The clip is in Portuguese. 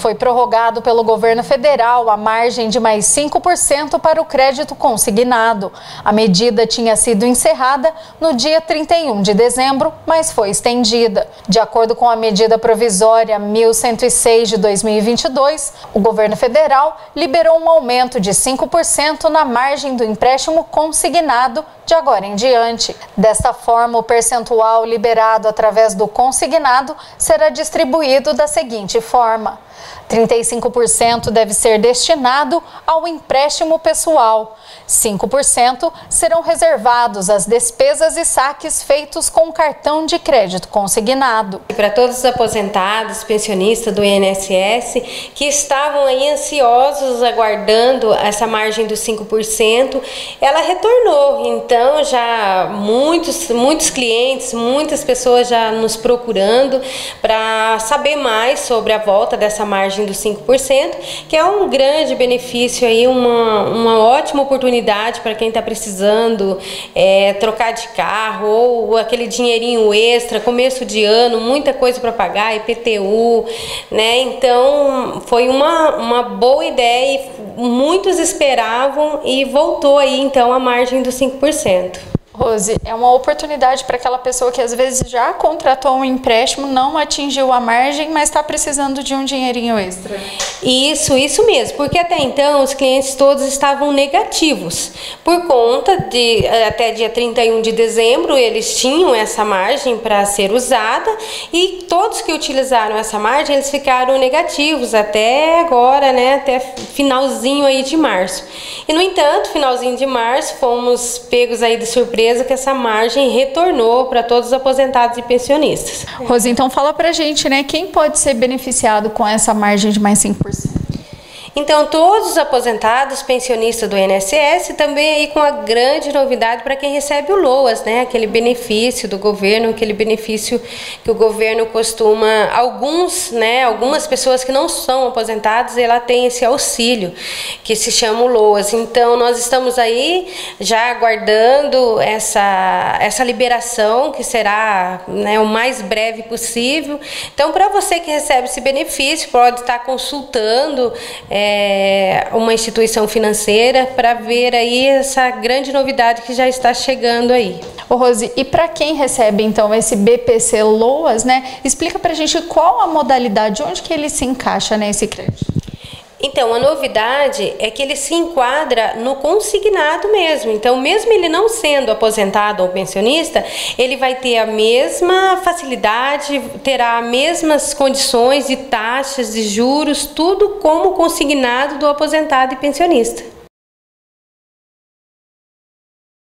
Foi prorrogado pelo governo federal a margem de mais 5% para o crédito consignado. A medida tinha sido encerrada no dia 31 de dezembro, mas foi estendida. De acordo com a medida provisória 1106 de 2022, o governo federal liberou um aumento de 5% na margem do empréstimo consignado de agora em diante. Desta forma, o percentual liberado através do consignado será distribuído da seguinte forma: 35% deve ser destinado ao empréstimo pessoal, 5% serão reservados às despesas e saques feitos com cartão de crédito consignado. Para todos os aposentados, pensionistas do INSS que estavam aí ansiosos aguardando essa margem dos 5%, ela retornou. Então já muitos clientes, muitas pessoas já nos procurando para saber mais sobre a volta dessa margem dos 5%, que é um grande benefício aí, uma ótima oportunidade para quem está precisando trocar de carro ou aquele dinheirinho extra, começo de ano, muita coisa para pagar, IPTU, né? Então foi uma boa ideia e muitos esperavam e voltou aí então a margem dos 5%. Rose, é uma oportunidade para aquela pessoa que às vezes já contratou um empréstimo, não atingiu a margem, mas está precisando de um dinheirinho extra. Isso mesmo, porque até então os clientes todos estavam negativos, por conta de até dia 31 de dezembro eles tinham essa margem para ser usada e todos que utilizaram essa margem eles ficaram negativos até agora, né, até finalzinho aí de março. E no entanto, finalzinho de março, fomos pegos aí de surpresa que essa margem retornou para todos os aposentados e pensionistas. Rose, então fala pra gente, né, quem pode ser beneficiado com essa margem de mais 5%? Então, todos os aposentados, pensionistas do INSS, também aí com a grande novidade para quem recebe o LOAS, né? Aquele benefício do governo, aquele benefício que o governo costuma, algumas pessoas que não são aposentadas, ela tem esse auxílio, que se chama o LOAS. Então, nós estamos aí já aguardando essa liberação, que será, né, o mais breve possível. Então, para você que recebe esse benefício, pode estar consultando uma instituição financeira para ver aí essa grande novidade que já está chegando aí. Ô Rose, e para quem recebe então esse BPC LOAS, né, explica pra gente qual a modalidade, onde que ele se encaixa nesse crédito? Então, a novidade é que ele se enquadra no consignado mesmo. Então, mesmo ele não sendo aposentado ou pensionista, ele vai ter a mesma facilidade, terá as mesmas condições de taxas, de juros, tudo como consignado do aposentado e pensionista.